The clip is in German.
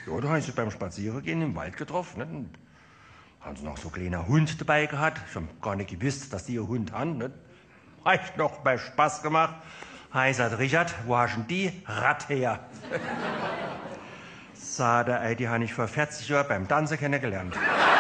Ja, da haben sie beim Spazierengehen im Wald getroffen. Nicht? Und haben sie noch so einen kleinen Hund dabei gehabt. Ich hab gar nicht gewusst, dass die einen Hund haben. Nicht? Hat noch mal Spaß gemacht. Sagt Richard, wo hast denn die Rat her? Sagt er, die habe ich vor 40 Jahren beim Tanzen kennengelernt.